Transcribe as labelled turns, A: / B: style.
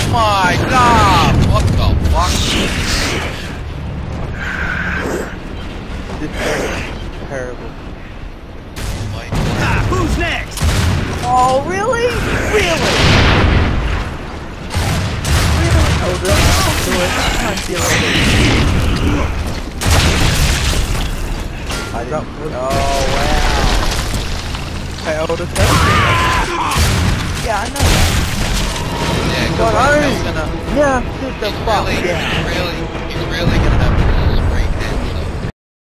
A: my god! What the fuck?
B: This is terrible.
C: Who's next?
B: Oh, really? Really? Oda, don't do it. I can't deal with it. I dropped it. Oh, wow. Hey, Oda, yeah, I know that.
A: Yeah,
B: But
A: good
B: I
A: one.
B: yeah, get the fuck
A: He's
B: down.
A: really gonna have